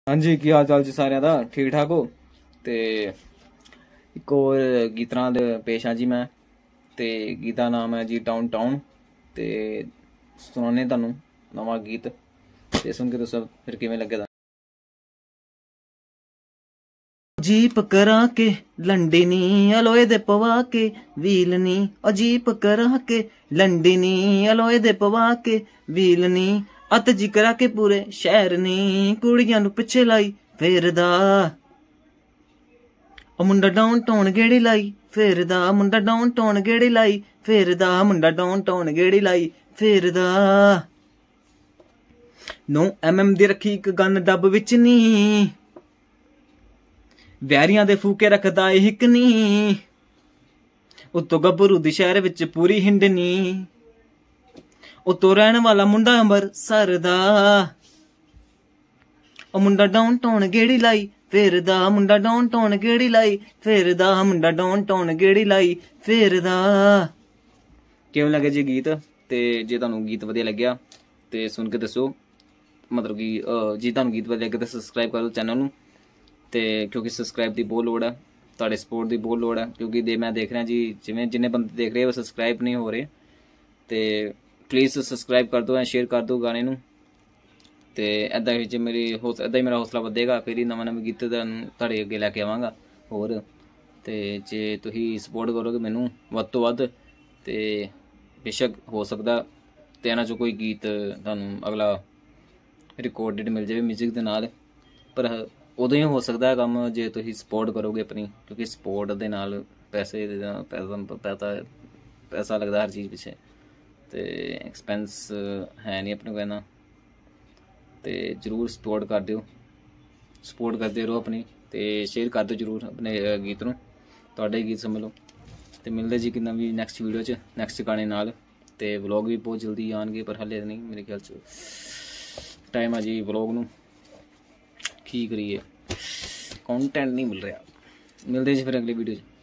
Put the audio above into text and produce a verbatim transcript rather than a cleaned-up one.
हाँ जी, की हाल चाल जी सारिਆਂ ਦਾ ठीक ठाक हो। ਤੇ ਇੱਕ ਹੋਰ ਗੀਤ ਨਾਲ ਪੇਸ਼ ਹਾਂ ਜੀ ਮੈਂ। ਤੇ ਗੀਤ ਦਾ ਨਾਮ ਹੈ ਜੀ ਡਾਊਨ ਟਾਊਨ। ਤੇ ਸੁਣਾਉਣੇ ਤੁਹਾਨੂੰ ਨਵਾਂ ਗੀਤ ਤੇ ਸੁਣ ਕੇ ਦੱਸੋ ਫਿਰ ਕਿਵੇਂ ਲੱਗੇਗਾ। जीप करा के लंडनी अलोए दे पवा के वीलनी ओ जीप करा के लंडनी अलोए दे पवा के वीलनी अत जी करा के पूरे शहर नी कुड़ियां नू पिछे लाई फेरदा ओ मुंडा डाउन टाउन गेड़ी लाई फेरदा मुंडा डाउन टाउन गेड़ी लाई फेरदा मुंडा डाउन टाउन गेड़ी लाई फेरदा नौ एम एम दी रखी एक गन डब विच नी ਵੈਰੀਆਂ ਦੇ ਫੂਕੇ ਰੱਖਦਾ ਏ ਹਿੱਕ ਨੀ ਉਤੋਂ ਗੱਭਰੂ ਦੀ ਸ਼ਹਿਰ ਵਿੱਚ ਪੂਰੀ ਹਿੰਡਨੀ ਉਤੋਂ ਰਹਿਣ ਵਾਲਾ ਮੁੰਡਾ ਅੰਬਰਸਰ ਦਾ ਉਹ ਮੁੰਡਾ ਡਾਊਨ ਟਾਊਨ ਗੇੜੀ ਲਾਈ ਫੇਰਦਾ ਮੁੰਡਾ ਡਾਊਨ ਟਾਊਨ ਗੇੜੀ ਲਾਈ ਫੇਰਦਾ ਮੁੰਡਾ ਡਾਊਨ ਟਾਊਨ ਗੇੜੀ ਲਾਈ ਫੇਰਦਾ। ਕਿਵੇਂ ਲੱਗੇ ਜੀ ਗੀਤ? ਤੇ ਜੇ ਤੁਹਾਨੂੰ ਗੀਤ ਵਧੀਆ ਲੱਗਿਆ ਤੇ ਸੁਣ ਕੇ ਦੱਸੋ, ਮਤਲਬ ਕਿ ਜੇ ਤੁਹਾਨੂੰ ਗੀਤ ਵਧੀਆ ਲੱਗੇ ਤਾਂ ਸਬਸਕ੍ਰਾਈਬ ਕਰੋ ਚੈਨਲ ਨੂੰ। ਤੇ ਕਿਉਂਕਿ ਸਬਸਕ੍ਰਾਈਬ ਦੀ ਬਹੁਤ ਲੋੜ ਹੈ, ਤੁਹਾਡੇ ਸਪੋਰਟ ਦੀ ਬਹੁਤ ਲੋੜ ਹੈ। ਕਿਉਂਕਿ ਦੇ ਮੈਂ ਦੇਖ ਰਿਹਾ ਜੀ ਜਿਵੇਂ ਜਿੰਨੇ ਬੰਦੇ ਦੇਖ ਰਹੇ ਉਹ ਸਬਸਕ੍ਰਾਈਬ ਨਹੀਂ ਹੋ ਰਹੇ, ਤੇ ਪਲੀਜ਼ ਸਬਸਕ੍ਰਾਈਬ ਕਰ ਦਿਓ ਐਂ ਸ਼ੇਅਰ ਕਰ ਦਿਓ ਗਾਣੇ ਨੂੰ। ਤੇ ਇੱਦਾਂ ਹੀ ਜੇ ਮੇਰੀ ਹੌਸ ਇੱਦਾਂ ਹੀ ਮੇਰਾ ਹੌਸਲਾ ਵਧੇਗਾ, ਫਿਰ ਹੀ ਨਵਾਂ ਨਵੇਂ ਗੀਤ ਤੁਹਾਡੇ ਅੱਗੇ ਲੈ ਕੇ ਆਵਾਂਗਾ ਹੋਰ। ਤੇ ਜੇ ਤੁਸੀਂ ਸਪੋਰਟ ਕਰੋਗੇ ਮੈਨੂੰ ਵੱਧ ਤੋਂ ਵੱਧ, ਤੇ ਬੇਸ਼ੱਕ ਹੋ ਸਕਦਾ ਤੇ ਇਹਨਾਂ 'ਚੋਂ ਕੋਈ ਗੀਤ ਤੁਹਾਨੂੰ ਅਗਲਾ ਰਿਕਾਰਡਡ ਮਿਲ ਜਾਵੇ ਮਿਊਜ਼ਿਕ ਦੇ ਨਾਲ। ਪਰ ਉਦੋਂ ਹੀ ਹੋ ਸਕਦਾ ਕੰਮ ਜੇ ਤੁਸੀਂ ਸਪੋਰਟ ਕਰੋਗੇ ਆਪਣੀ, ਕਿਉਂਕਿ ਸਪੋਰਟ ਦੇ ਨਾਲ ਪੈਸੇ ਪੈਸਾ ਪੈਸਾ ਪੈਸਾ ਲੱਗਦਾ ਹਰ ਚੀਜ਼ ਪਿੱਛੇ, ਤੇ ਐਕਸਪੈਂਸ ਹੈ ਨਹੀਂ ਆਪਣੇ ਕੋਲ ਇੰਨਾ। ਤੇ ਜ਼ਰੂਰ ਸਪੋਰਟ ਕਰ ਦਿਓ, ਸਪੋਰਟ ਕਰਦੇ ਰਹੋ ਆਪਣੀ, ਤੇ ਸ਼ੇਅਰ ਕਰ ਦਿਓ ਜ਼ਰੂਰ ਆਪਣੇ ਗੀਤ ਨੂੰ, ਤੁਹਾਡਾ ਹੀ ਗੀਤ ਸਮਝ ਲਓ। ਤੇ ਮਿਲਦੇ ਜੀ ਕਿ ਨਵੀਂ ਨੈਕਸਟ ਵੀਡੀਓ 'ਚ ਨੈਕਸਟ ਗਾਣੇ ਨਾਲ। ਤੇ ਵਲੋਗ ਵੀ ਬਹੁਤ ਜਲਦੀ ਆਉਣਗੇ, ਪਰ ਹਾਲੇ ਨਹੀਂ, ਮੇਰੇ ਖਿਆਲ 'ਚ ਟਾਈਮ ਆ ਜੀ ਵਲੋਗ ਨੂੰ। ਕੀ ਕਰੀਏ, ਕੰਟੈਂਟ ਨਹੀਂ ਮਿਲ ਰਿਹਾ। ਮਿਲਦੇ ਜੀ ਫਿਰ ਅਗਲੀ ਵੀਡੀਓ 'ਚ।